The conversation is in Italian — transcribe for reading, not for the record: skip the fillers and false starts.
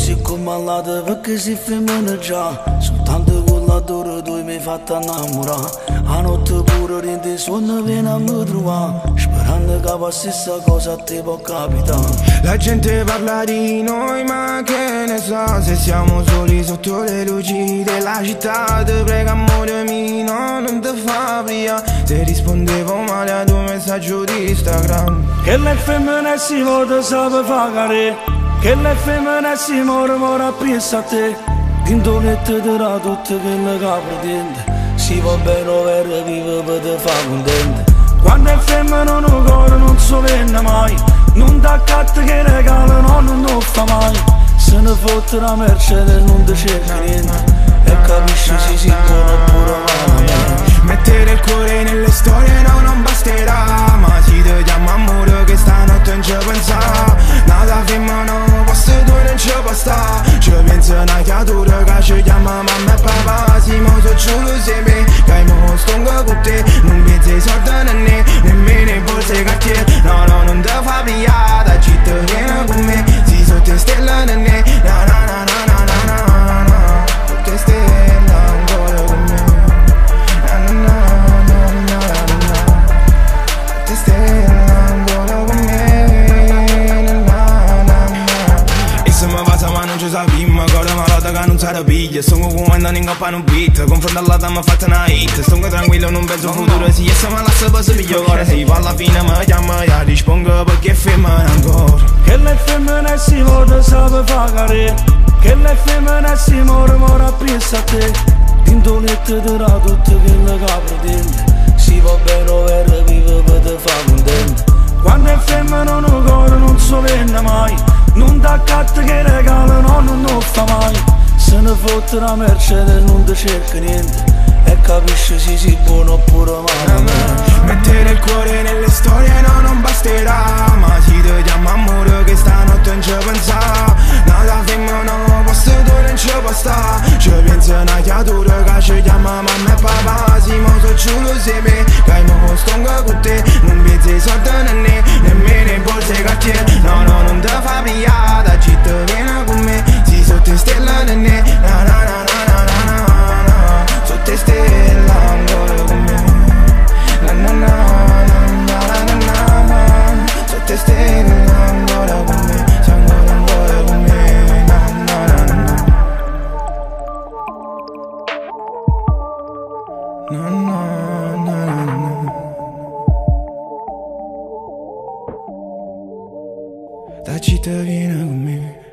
così comandata perché si femmina già. Soltanto con la dura tu mi hai fatto innamorare. A notte pure rende sonno viene a mi trovare, sperando che la stessa cosa a te può capitare. La gente parla di noi ma che ne so, se siamo soli sotto le luci della città. Ti prego amore mio non ti fa via, se rispondevo male ad un messaggio di Instagram. Che le femmine si vota sape fare, che le femmine si mora appresso a te. Dintonette dirà tutte quelle che pretende, si va bene per vivere per te fa contento. Quando è femmina non corre non so venne mai, non t'accatta che regalo non fa mai. Se ne fotte la Mercedes non ti cerca niente, e capisci si buono pure male. Mettere il cuore nelle storie no, non basterà, ma si ti chiama amore che stanotte non ci pensa. Nata femmina non posso tu non ci può sta, ci pensa una creatura che ci chiama mamma e papà. Siamo so giuro insieme, che mo stongo con te, non pensi ai soldi nemmeno in borse cartier. No, non ti fa pigliare, da città viene con me, si sotto le stelle nenne, na na na na na na na na, sotto le stelle ancora con me, na na na na na na na, sotto le stelle ancora con me, na na na na. E se mi passa ma non ci sappiamo, cosa malata che non sarà piglia. Sto comandando in coppa un beat, confronto all'altra mi ha fatto una hit. Sto tranquillo, non penso futuro, sì, e se mi lascia per se piglio ora. Se va alla fine mi chiama, io rispongo perché è femmina ancora. Che le femmine si vota sape fare, che le femmine si mora appresso a te. Dintonette dirà tutte quelle che pretende, si va bene per vivere per te fa contento. Quando è femmina non corre non so venne mai, non t'accatta che regalo non fa mai. Se ne fotte la Mercedes non ti cerca niente, e capisci si buono oppure male. Mettere il cuore nelle storie no, non basterà, ma si ti chiama amore che stanotte non ci pensa. Nata femmina non posso tu non ci può sta, ci pensa una creatura che ci chiama mamma e papà. Siamo so giuro insieme, che mo stongo con te, non pensi ai soldi nemmeno in borse cartier. No, non ti fa pigliare, da città viene con me, si sotto le stelle nenne, na na na na na na na, sotto le stelle ancora con me, na na na na na na na, sotto le stelle ancora con me, ancora con me, na na na na na na na na. Da città viene con me.